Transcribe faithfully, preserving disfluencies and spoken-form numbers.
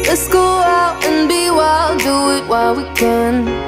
Let's go out and be wild, do it while we can.